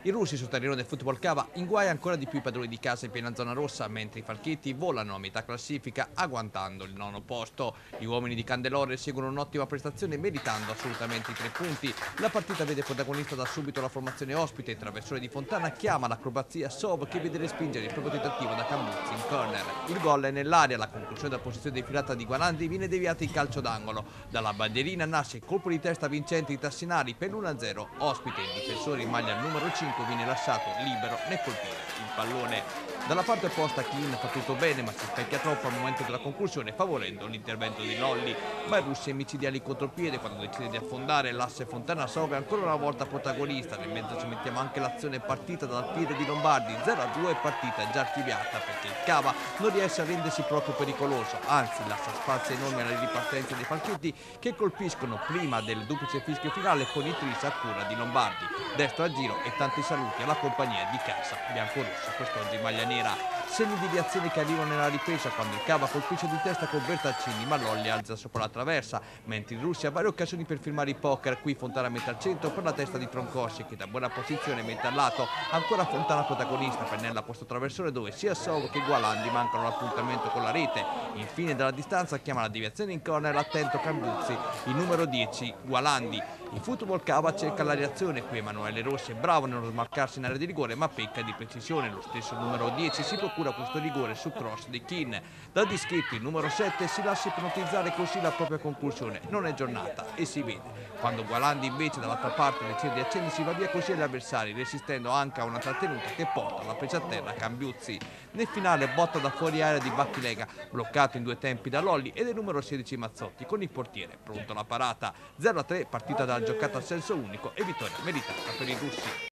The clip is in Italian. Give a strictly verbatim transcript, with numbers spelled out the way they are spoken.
I russi sul terreno del Football Cava inguai ancora di più i padroni di casa in piena zona rossa, mentre i falchetti volano a metà classifica agguantando il nono posto. Gli uomini di Candelore seguono un'ottima prestazione meritando assolutamente i tre punti. La partita vede protagonista da subito la formazione ospite. Il traversone di Fontana chiama l'acrobazia Sov che vede respingere il proprio tentativo da Cambuzzi in corner. Il gol è nell'area, la conclusione della posizione defilata di Gualandi viene deviata in calcio d'angolo. Dalla bandierina nasce il colpo di testa vincente di Tassinari per l'uno a zero. Ospite il difensore in maglia numero cinque viene lasciato libero nel colpire il pallone. Dalla parte opposta Kin fa tutto bene ma si specchia troppo al momento della conclusione favorendo l'intervento di Lolli, ma i russi è micidiale in contropiede quando decide di affondare. L'asse Fontana-Sov è ancora una volta protagonista. Nel mezzo ci mettiamo anche l'azione partita dal piede di Lombardi. zero a due, partita già archiviata perché il Cava non riesce a rendersi proprio pericoloso, anzi lascia spazio enormi alle ripartenze dei falchetti che colpiscono prima del duplice fischio finale con il tris a cura di Lombardi. Destro a giro e tanti saluti alla compagnia di casa biancorossa, quest'oggi in maglia nera. Segni di reazione che arrivano nella ripresa quando il Cava colpisce di testa con Bertaccini ma Lolli alza sopra la traversa, mentre i russi ha varie occasioni per firmare il poker. Qui Fontana mette al centro per la testa di Troncosi che da buona posizione mette al lato. Ancora Fontana protagonista, pennella posto traversone dove sia Sov che Gualandi mancano l'appuntamento con la rete. Infine dalla distanza chiama la deviazione in corner l'attento Cambuzzi, il numero dieci Gualandi. Il Football Cava cerca la reazione, qui Emanuele Rossi è bravo nello smarcarsi in area di rigore ma pecca di precisione. Lo stesso numero dieci si procura questo rigore su cross di Kin. Da dischetto il numero sette si lascia ipnotizzare così la propria conclusione. Non è giornata e si vede. Quando Gualandi invece dall'altra parte decide di accendersi va via così agli avversari, resistendo anche a una trattenuta che porta alla presa a terra Cambiuzzi. Nel finale botta da fuori area di Battilega, bloccato in due tempi da Lolli ed il numero sedici Mazzotti con il portiere pronto alla parata. zero a tre, partita da giocata a senso unico e vittoria meritata per i russi.